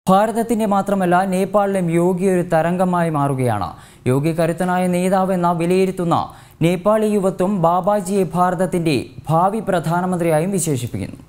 ഭാരതത്തിന്റെ മാത്രമല്ല നേപ്പാളിലും യോഗി ഒരു തരംഗമായി മാറുകയാണ്. യോഗി കരുത്തനായ നേതാവെന്ന വിലയിരുത്തുന്ന നേപ്പാളി യുവത്വം ബാബാജിയെ ഭാരതത്തിന്റെ ഭാവി പ്രധാനമന്ത്രിയായും വിശേഷിപ്പിക്കുന്നു.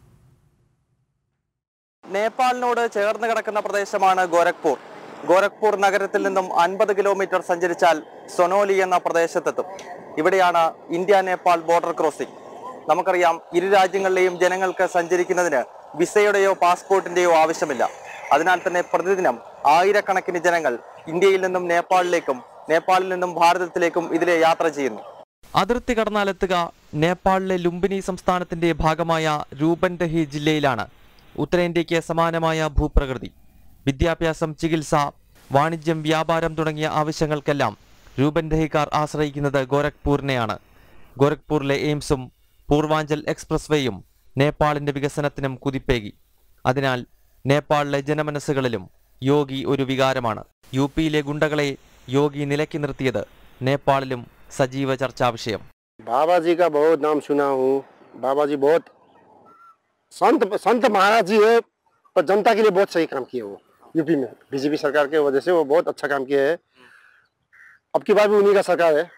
നേപ്പാളിനോട് ചേർന്ന് കിടക്കുന്ന പ്രദേശമാണ് ഗോരഖ്പൂർ. ഗോരഖ്പൂർ നഗരത്തിൽ നിന്നും 50 കിലോമീറ്റർ സഞ്ചരിച്ചാൽ സൊനോലി എന്ന പ്രദേശത്തെത്തും. ഇവിടെയാണ് ഇന്ത്യ നേപ്പാൾ ബോർഡർ ക്രോസിംഗ്. നമുക്കറിയാം, ഇരു രാജ്യങ്ങളിലെയും ജനങ്ങൾക്ക് സഞ്ചരിക്കുന്നതിന് വിസയുടെയോ പാസ്പോർട്ടിന്റെയോ ആവശ്യമില്ല. അതിനാൽ തന്നെ പ്രതിദിനം ആയിരക്കണക്കിന് ജനങ്ങൾ ഇന്ത്യയിൽ നിന്നും നേപ്പാളിലേക്കും നേപ്പാളിൽ നിന്നും ഭാരതത്തിലേക്കും ഇതിലെ യാത്ര ചെയ്യുന്നു. അതിർത്തി കടന്നാലെത്തുക നേപ്പാളിലെ ലുംബിനി സംസ്ഥാനത്തിന്റെ ഭാഗമായ രൂപൻദഹി ജില്ലയിലാണ്. ഉത്തരേന്ത്യയ്ക്ക് സമാനമായ ഭൂപ്രകൃതി. വിദ്യാഭ്യാസം, ചികിത്സ, വാണിജ്യം, വ്യാപാരം തുടങ്ങിയ ആവശ്യങ്ങൾക്കെല്ലാം രൂപൻദഹിക്കാർ ആശ്രയിക്കുന്നത് ഗോരഖ്പൂരിനെയാണ്. ഗോരഖ്പൂരിലെ എയിംസും പൂർവാഞ്ചൽ എക്സ്പ്രസ് വേയും നേപ്പാളിന്റെ വികസനത്തിനും കുതിപ്പേകി. അതിനാൽ നേപ്പാളിലെ ജനമനസ്സുകളിലും യോഗി ഒരു വികാരമാണ്. യുപിയിലെ ഗുണ്ടകളെ യോഗി നിലയ്ക്ക് നിർത്തിയത് നേപ്പാളിലും സജീവ ചർച്ചാ വിഷയം. बाबाजी का बहुत नाम सुना हूँ. बाबाजी बहुत संत महाराज जी है, पर जनता के लिए बहुत सही काम किए वो. यूपी में बीजेपी सरकार के वजह से वो बहुत अच्छा काम किया है. अब की बार भी उन्हीं का सरकार है.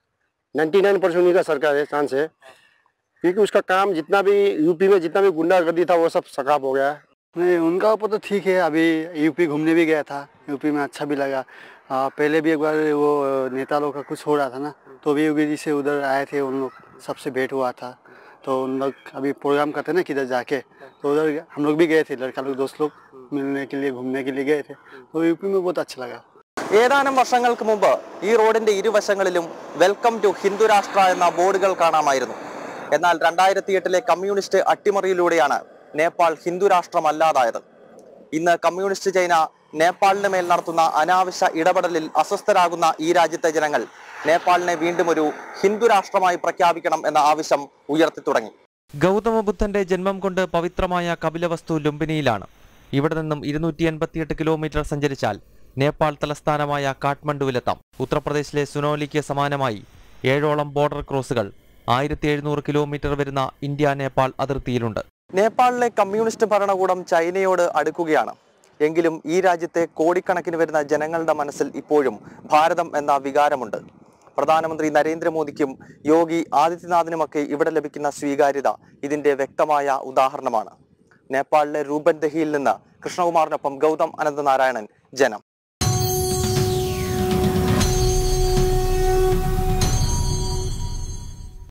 99% उन्हीं का सरकार है, चांस है, क्योंकि उसका काम जितना भी यूपी में जितना भी गुंडागर्दी था वो सब सकाप हो गया है. नहीं, उनका ऊपर तो ठीक है. अभी यूपी घूमने भी गया था, यूपी में अच्छा भी लगा. पहले भी एक बार वो नेता लोग का कुछ हो रहा था ना, तो भी योगी जी से उधर आए थे, उन लोग सबसे भेंट हुआ था. तो उन लोग अभी प्रोग्राम करते ना किधर जाके, तो उधर हम लोग भी गए थे, लड़का लोग दोस्त लोग मिलने के लिए घूमने के लिए गए थे. तो यूपी में बहुत अच्छा लगा. ഏതാനും വർഷങ്ങൾക്ക് മുമ്പ് ഈ റോഡിന്റെ ഇരുവശങ്ങളിലും വെൽക്കം ടു ഹിന്ദു രാഷ്ട്ര എന്ന ബോർഡുകൾ കാണാമായിരുന്നു. എന്നാൽ 2008 കമ്മ്യൂണിസ്റ്റ് അട്ടിമറിയിലൂടെയാണ് നേപ്പാൾ ഹിന്ദു രാഷ്ട്രമല്ലാതായത്. ഇന്ന് കമ്മ്യൂണിസ്റ്റ് ചൈന നേപ്പാളിന് മേൽ നടത്തുന്ന അനാവശ്യ ഇടപെടലിൽ അസ്വസ്ഥരാകുന്ന ഈ രാജ്യത്തെ ജനങ്ങൾ നേപ്പാളിനെ വീണ്ടും ഒരു ഹിന്ദു രാഷ്ട്രമായി പ്രഖ്യാപിക്കണം എന്ന ആവശ്യം ഉയർത്തി തുടങ്ങി. ഗൗതമ ബുദ്ധന്റെ ജന്മം കൊണ്ട് പവിത്രമായ കപിലവസ്തു ലുംബിനിയിലാണ്. ഇവിടെ നിന്നും 288 കിലോമീറ്റർ സഞ്ചരിച്ചാൽ നേപ്പാൾ തലസ്ഥാനമായ കാഠ്മണ്ഡുവിലെത്താം. ഉത്തർപ്രദേശിലെ സുനോലിക്ക് സമാനമായി 7ഓളം ബോർഡർ ക്രോസുകൾ 1700 കിലോമീറ്റർ വരുന്ന ഇന്ത്യ നേപ്പാൾ അതിർത്തിയിലുണ്ട്. നേപ്പാളിലെ കമ്മ്യൂണിസ്റ്റ് ഭരണകൂടം ചൈനയോട് അടുക്കുകയാണ്. എങ്കിലും ഈ രാജ്യത്തെ കോടിക്കണക്കിന് വരുന്ന ജനങ്ങളുടെ മനസ്സിൽ ഇപ്പോഴും ഭാരതം എന്ന വികാരമുണ്ട്. പ്രധാനമന്ത്രി നരേന്ദ്രമോദിക്കും യോഗി ആദിത്യനാഥിനുമൊക്കെ ഇവിടെ ലഭിക്കുന്ന സ്വീകാര്യത ഇതിന്റെ വ്യക്തമായ ഉദാഹരണമാണ്. നേപ്പാളിലെ രൂപൻദഹിയിൽ നിന്ന് കൃഷ്ണകുമാറിനൊപ്പം ഗൗതം അനന്തനാരായണൻ, ജനം.